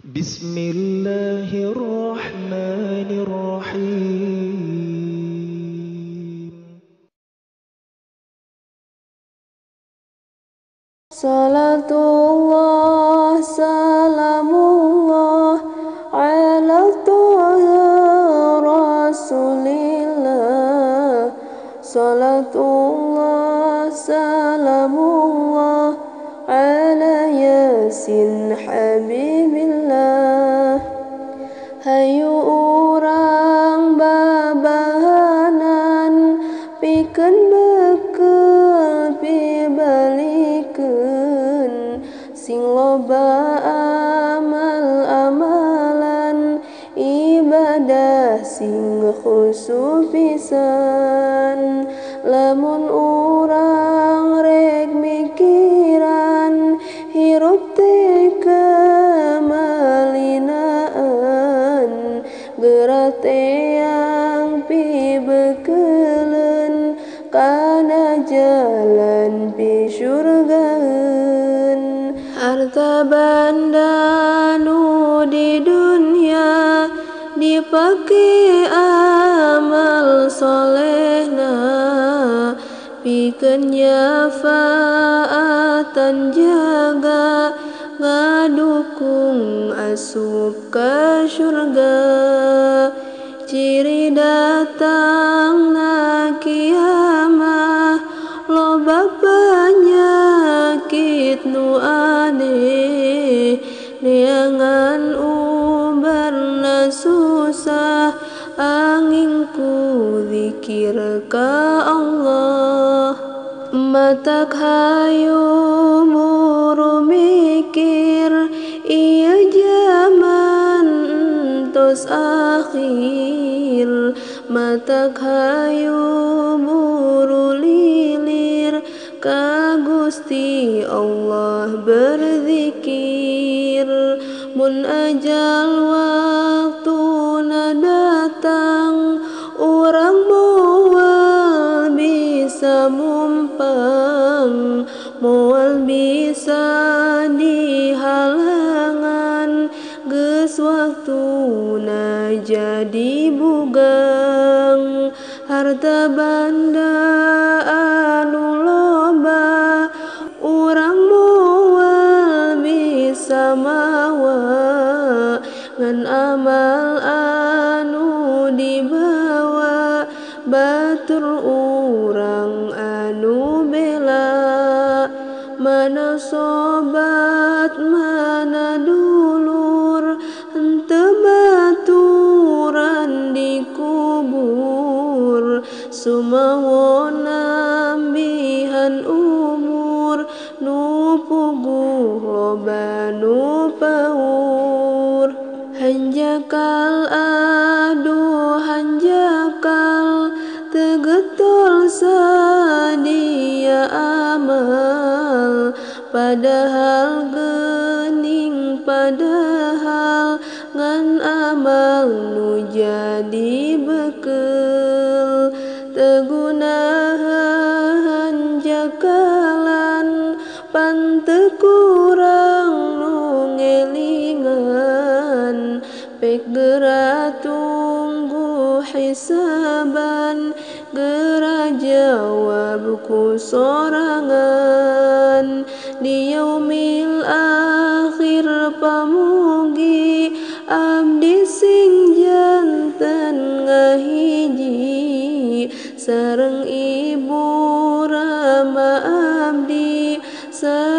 Bismillahirrahmanirrahim. Salatullah, salamullah ala toha rasulillah. Salatullah, salamullah ala yasin habibillah. Hayu urang babahanan pikeun bekel pibalikeun sing loba amal-amalan ibadah sing khusu pisan. Lamun urang rek mikiran hirup teh kamalinaan geura teang pibeukeulun kana jalan pi surgaeun. Harta banda nu di dunya dipake amal solehna pikeun nyafaatan jaga ngadukung asup ka surga. Ciri datangna kiamah loba panyakit nu aneh neangan ubarna susah angin ku zikir ka Allah. Matak hayu buru mikir ieu jaman tos akhir. Matak hayu buru lilir ka Gusti Allah berzikir. Mun ajal waktuna datang urang moal bisa mumpang, moal bisa dihalangan geus waktuna jadi bugang. Harta banda anu loba urang moal bisa mawa ngan amal anu dibawa batur urang anu bela. Mana sobat mana dulur henteu baturan dikubur sumawa nambihan umur nu puguh loba nu paur. Hanjakal aduh hanjakal teu getol sadia amal padahal geuning padahal ngan amal nu jadi bekel. Teu gunaha hanjakalan pan teu kurang nu ngelingan pek geura tunggu hisaban geura jawab ku sorangan. Di yaumil akhir pamugi abdi sing janten ngahiji sareng ibu rama abdi